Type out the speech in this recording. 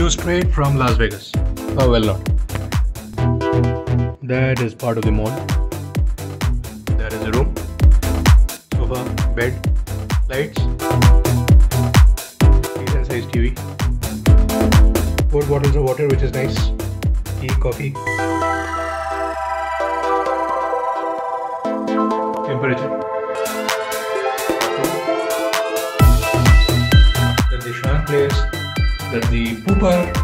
view straight from Las Vegas. Oh, well not. That is part of the mall. There is a room, sofa, bed, lights, decent sized TV, 4 bottles of water, which is nice, tea, coffee, temperature. Then the Shark place, then the pooper.